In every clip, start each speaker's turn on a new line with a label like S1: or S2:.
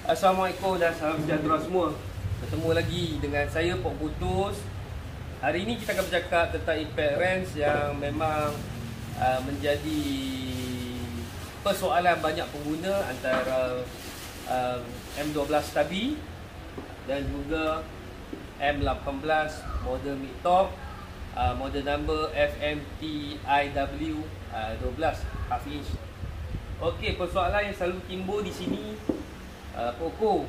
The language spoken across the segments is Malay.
S1: Assalamualaikum dan salam sejahtera semua. Bertemu lagi dengan saya Pok Putus. Hari ini kita akan bercakap tentang impact wrench yang memang menjadi persoalan banyak pengguna antara M12 Stabi dan juga M18 model mid top, model number FMTIW 12 half inch. Okey, persoalan yang selalu timbul di sini, pokok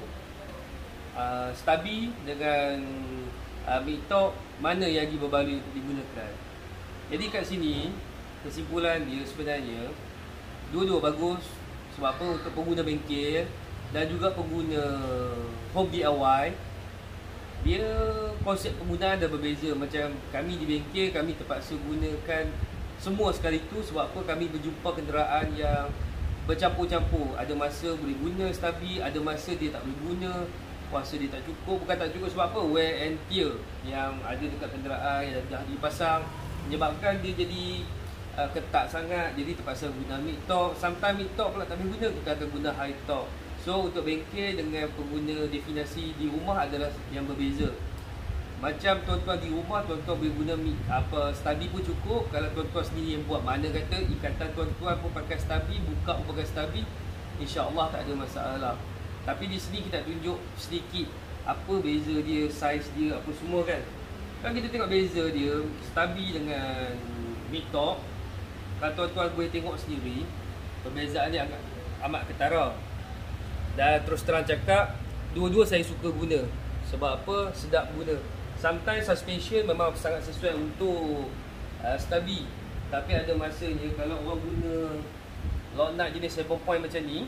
S1: Stabi dengan mid top mana yang diperbaloi untuk digunakan. Jadi kat sini kesimpulan dia sebenarnya dua-dua bagus. Sebab apa? Untuk pengguna bengkel dan juga pengguna home DIY, dia konsep penggunaan dah berbeza. Macam kami di bengkel, kami terpaksa gunakan semua sekali tu. Sebab apa? Kami berjumpa kenderaan yang bercampur-campur. Ada masa boleh guna Stabi, ada masa dia tak boleh guna, kuasa dia tak cukup. Bukan tak cukup sebab apa? Wear and tear yang ada dekat kenderaan yang dah dipasang menyebabkan dia jadi ketat sangat. Jadi terpaksa guna mid top. Sometimes mid top pula tak boleh guna, kita akan guna high top. So untuk bengkel dengan pengguna definisi di rumah adalah yang berbeza. Macam tuan-tuan di rumah, tuan-tuan boleh guna Stabi pun cukup. Kalau tuan-tuan sendiri yang buat, mana kata ikatan tuan-tuan pun pakai Stabi, buka pun pakai Stabi, insya-Allah tak ada masalah. Tapi di sini kita tunjuk sedikit apa beza dia, saiz dia, apa semua kan. Kalau kita tengok beza dia Stabi dengan mid top, kalau tuan-tuan boleh tengok sendiri, perbezaan dia amat ketara. Dan terus terang cakap, dua-dua saya suka guna. Sebab apa? Sedap guna. Sometimes suspension memang sangat sesuai untuk Stabi. Tapi ada masanya kalau orang guna lock nut jenis 7 point macam ni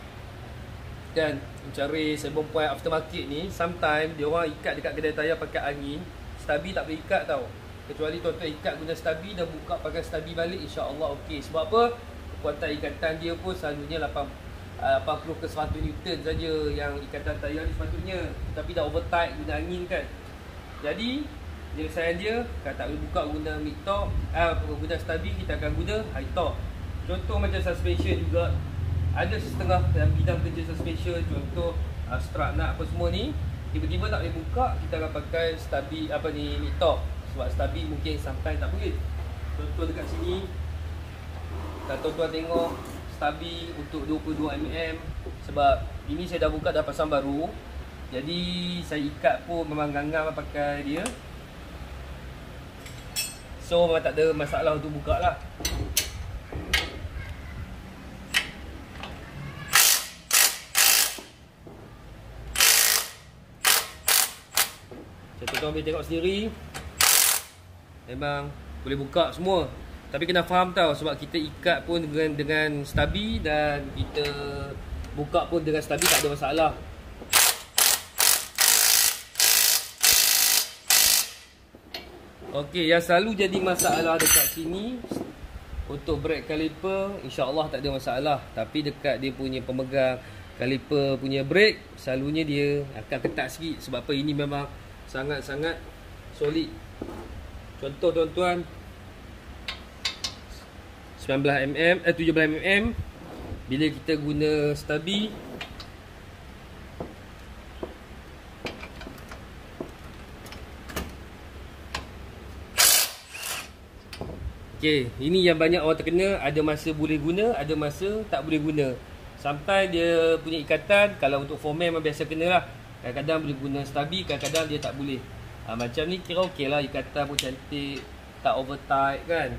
S1: kan, mencari 7 point aftermarket ni, sometimes dia orang ikat dekat kedai tayar pakai angin. Stabi tak boleh ikat tau. Kecuali tuan-tuan ikat guna Stabi dan buka pakai Stabi balik, insya-Allah okey. Sebab apa? Kekuatan ikatan dia pun selalunya 80 ke 100 Newton saja yang ikatan tayar ni sepatutnya. Tapi dah overtight guna angin kan. Jadi penyelesaian dia, kalau tak boleh buka guna mid top, guna Stabi, kita akan guna high top. Contoh macam suspension juga, ada setengah dalam bidang kerja suspension. Contoh strut nut apa semua ni, tiba-tiba tak boleh buka, kita akan pakai Stabi mid top. Sebab Stabi mungkin sometimes tak boleh. Contoh dekat sini, kalau tuan-tuan tengok Stabi untuk 22mm. Sebab ini saya dah buka, dah pasang baru, jadi saya ikat pun memang ganggang pakai dia. So memang tak ada masalah untuk buka lah. Macam tuan-tuan boleh tengok sendiri, memang boleh buka semua. Tapi kena faham tau, sebab kita ikat pun dengan Stabi dan kita buka pun dengan Stabi, tak ada masalah. Okey, yang selalu jadi masalah dekat sini untuk brake caliper, insya-Allah tak ada masalah. Tapi dekat dia punya pemegang caliper punya brake, selalunya dia akan ketat sikit. Sebab apa? Ini memang sangat-sangat solid. Contoh tuan-tuan, 17mm bila kita guna Stabi, okey, ini yang banyak orang terkena. Ada masa boleh guna, ada masa tak boleh guna. Sometimes dia punya ikatan, kalau untuk foreman memang biasa kena lah. Kadang-kadang boleh guna Stabi, kadang-kadang dia tak boleh. Macam ni kira okey lah, ikatan pun cantik, tak overtight kan.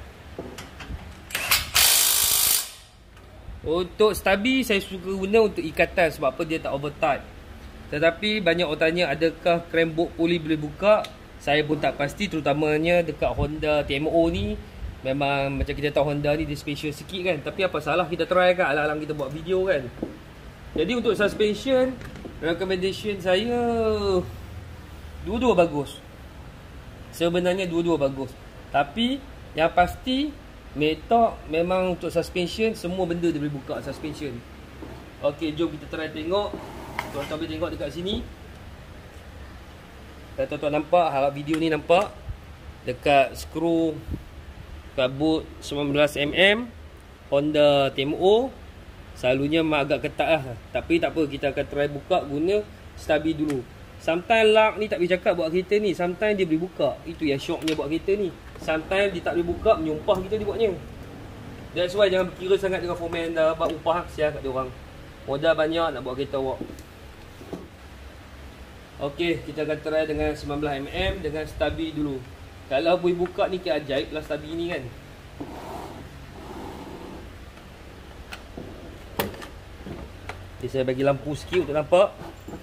S1: Untuk Stabi saya suka guna untuk ikatan, sebab apa? Dia tak overtight. Tetapi banyak orang tanya, adakah crank bolt puli boleh buka? Saya pun tak pasti, terutamanya dekat Honda TMO ni. Memang macam kita tahu Honda ni dia special sikit kan. Tapi apa salah kita try kan, alang-alang kita buat video kan. Jadi untuk suspension, recommendation saya dua-dua bagus. Sebenarnya dua-dua bagus. Tapi yang pasti mid top memang untuk suspension, semua benda dia boleh buka suspension. Okey, jom kita try tengok. Tuan-tuan boleh tengok dekat sini. Kalau tuan-tuan nampak, harap video ni nampak dekat skru kabut 19mm Honda TMO Selalunya memang agak ketat lah. Tapi tak apa, kita akan try buka guna stabi dulu. Sometimes lock ni tak boleh cakap buat kereta ni. Sometimes dia boleh buka. Itu yang shocknya buat kereta ni. Sometimes dia tak boleh buka, menyumpah kita dia buatnya. That's why jangan berkira sangat dengan foreman dah buat upah, kesian kat dia orang. Modal banyak nak buat kereta awak. Okey, kita akan try dengan 19mm dengan stabi dulu. Kalau boleh buka ni ke ajaib lah stabi ni kan. Okay, saya bagi lampu sikit untuk nampak.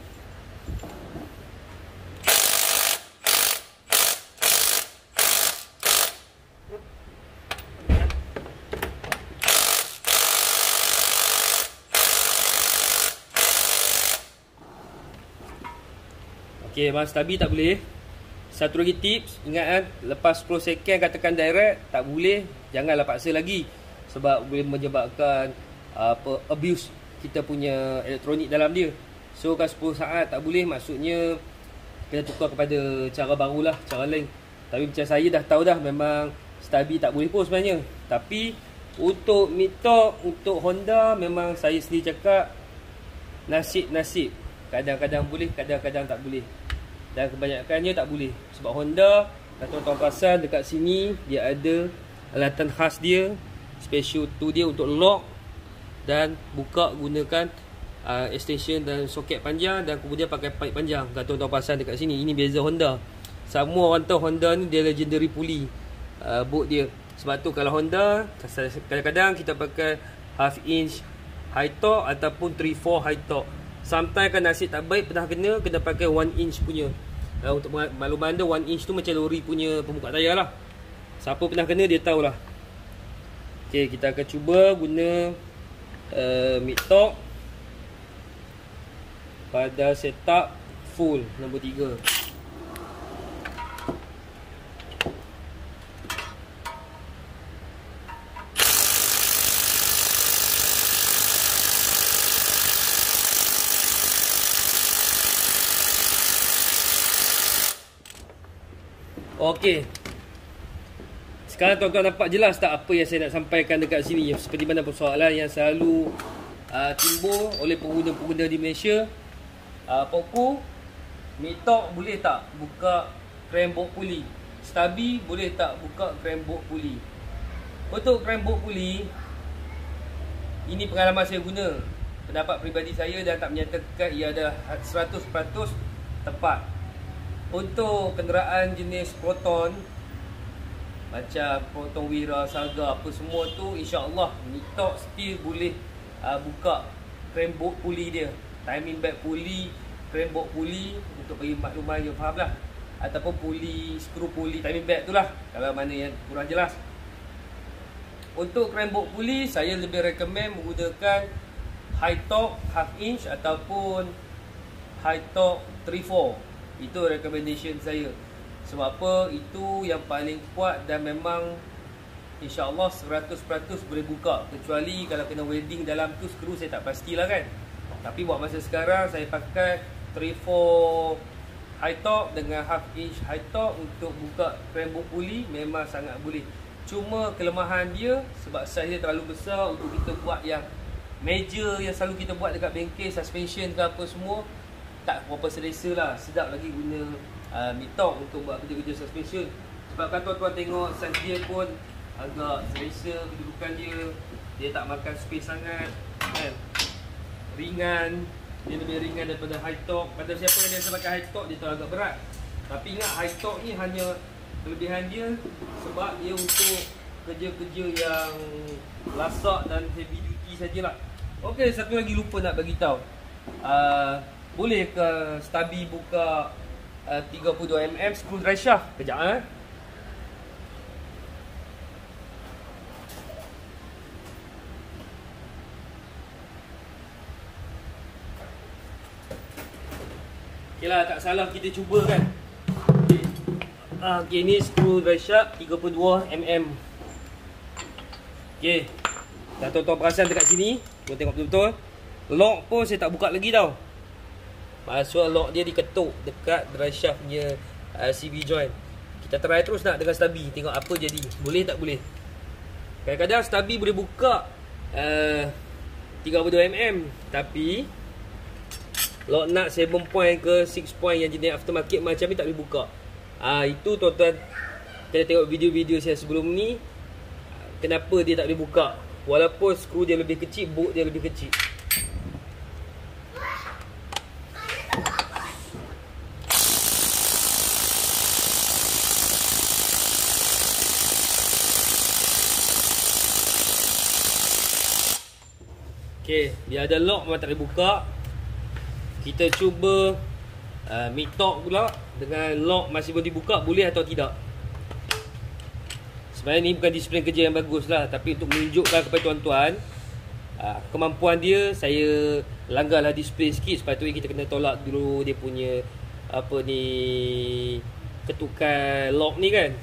S1: Okay, mas stabi tak boleh. Satu lagi tips, ingat kan, lepas 10 second katakan direct, tak boleh, janganlah paksa lagi. Sebab boleh menyebabkan abuse kita punya elektronik dalam dia. So kalau 10 saat tak boleh, maksudnya kena tukar kepada cara barulah, cara lain. Tapi macam saya dah tahu dah, memang stabi tak boleh pun sebenarnya. Tapi untuk Mito, untuk Honda, memang saya sendiri cakap nasib-nasib. Kadang-kadang boleh, kadang-kadang tak boleh. Dan kebanyakannya tak boleh. Sebab Honda, kalau tuan-tuan perasan dekat sini, dia ada alatan khas dia, special tu dia untuk lock dan buka gunakan extension dan soket panjang, dan kemudian pakai pipe panjang. Kalau tuan-tuan perasan dekat sini, ini beza Honda. Semua orang tahu Honda ni dia legendary pulley bolt dia. Sebab tu kalau Honda, kadang-kadang kita pakai half inch high torque ataupun 3/4 high torque. Sometimes kan nasib tak baik, pernah kena pakai 1 inch punya. Untuk makluman anda, 1 inch tu macam lori punya pembuka tayar lah. Siapa pernah kena dia tahulah. Okay, kita akan cuba guna mid torque pada setup full nombor 3. Okey. Sekarang tuan-tuan nampak jelas tak apa yang saya nak sampaikan dekat sini? Seperti mana persoalan yang selalu timbul oleh pengguna-pengguna di Malaysia. Poku, mid torque boleh tak buka crank bolt pulley? Stabi boleh tak buka crank bolt pulley? Untuk crank bolt pulley, ini pengalaman saya guna. Pendapat peribadi saya dan tak menyatakan ia adalah 100% tepat. Untuk kenderaan jenis Proton, macam Proton Wira, Saga, apa semua tu, insya-Allah mid torque still boleh buka crank bolt pulley dia. Timing belt pulley, crank bolt pulley, untuk bagi makluman yang faham lah. Ataupun pulley, screw pulley, timing belt tu lah, kalau mana yang kurang jelas. Untuk crank bolt pulley, saya lebih recommend menggunakan high torque half inch ataupun high torque 3/4. Itu recommendation saya. Sebab apa? Itu yang paling kuat dan memang insya-Allah 100% boleh buka. Kecuali kalau kena welding dalam tu skru, saya tak pastilah kan. Tapi buat masa sekarang saya pakai 3/4 high torque dengan half inch high torque untuk buka crank bolt pulley, memang sangat boleh. Cuma kelemahan dia sebab saiz dia terlalu besar untuk kita buat yang major yang selalu kita buat dekat bengkel, suspension ke apa semua, tak berapa selesa lah. Sedap lagi guna mid torque untuk buat kerja-kerja suspension. Sebab kan tuan-tuan tengok saiz dia pun agak selesa kedudukan dia. Dia tak makan space sangat kan. Ringan. Dia lebih ringan daripada high torque. Pada siapa yang biasa pakai high torque, dia tu agak berat. Tapi ingat, high torque ni hanya kelebihan dia sebab dia untuk kerja-kerja yang lasak dan heavy duty sajalah. Okey, satu lagi lupa nak bagi tahu. Boleh ke stabi buka 32mm screw drive shaft? Kejap Okeylah, tak salah kita cuba kan. Okey, ni screw drive shaft 32mm. Okey. Dah tuan-tuan perasan dekat sini, tuan tengok betul-betul. Lock pun saya tak buka lagi tau. Maksud lock dia diketuk dekat drive shaft punya CV joint. Kita try terus nak dengan stabi, tengok apa jadi. Boleh tak boleh. Kadang-kadang stabi boleh buka 3/4 32mm. Tapi lock nut 7 point ke 6 point yang jenis aftermarket macam ni tak boleh buka. Itu tuan-tuan kena tengok video-video saya sebelum ni, kenapa dia tak boleh buka. Walaupun skru dia lebih kecil, bolt dia lebih kecil. Okay, dia ada lock memang tak boleh buka. Kita cuba mid torque pula dengan lock masih boleh dibuka, boleh atau tidak. Sebenarnya ni bukan disiplin kerja yang bagus lah, tapi untuk menunjukkan kepada tuan-tuan kemampuan dia, saya langgarlah disiplin sikit. Sepatutnya kita kena tolak dulu dia punya apa ni, ketukan lock ni kan.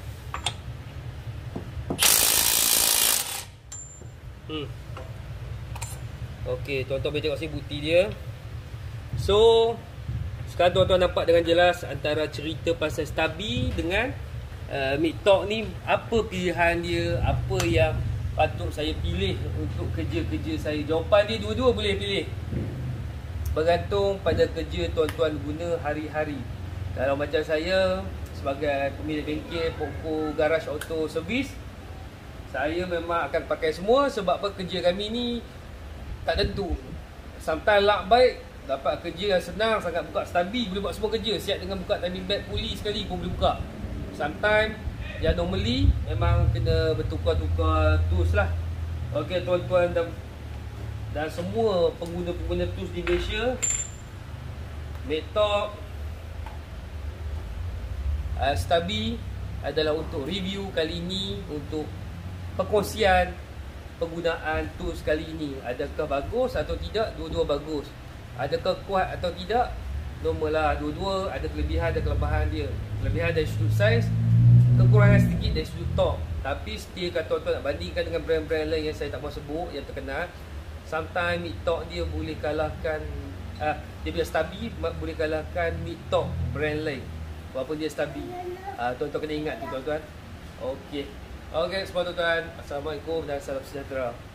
S1: Okey, tuan-tuan boleh tengok sini bukti dia. So, sekarang tuan-tuan nampak dengan jelas antara cerita pasal stabi dengan mid torque ni, apa pilihan dia, apa yang patut saya pilih untuk kerja-kerja saya. Jawapan dia dua-dua boleh pilih, bergantung pada kerja tuan-tuan guna hari-hari. Kalau macam saya sebagai pemilik bengkel, pokok garaj auto servis, saya memang akan pakai semua. Sebab apa, kerja kami ni tak tentu. Sometimes luck baik, dapat kerja yang senang sangat, buka stabi boleh buat semua kerja. Siap dengan buka timing belt puli sekali pun boleh buka. Sometimes yang normally memang kena bertukar-tukar tools lah. Okey tuan-tuan dan semua pengguna-pengguna tools di Malaysia, mid torque, stabi adalah untuk review kali ini, untuk perkongsian penggunaan tools kali ini. Adakah bagus atau tidak? Dua-dua bagus. Adakah kuat atau tidak? Normal lah. Dua-dua ada kelebihan dan kelemahan dia. Kelebihan dari sudut saiz, kekurangan sedikit dari sudut torque. Tapi still kalau tuan-tuan nak bandingkan dengan brand-brand lain yang saya tak mahu sebut, yang terkenal, sometimes mid torque dia boleh kalahkan, dia punya stabi boleh kalahkan mid torque brand lain, walaupun dia stabi. Tuan-tuan kena ingat tu tuan-tuan. Okey, semua tuan-tuan, Assalamualaikum dan salam sejahtera.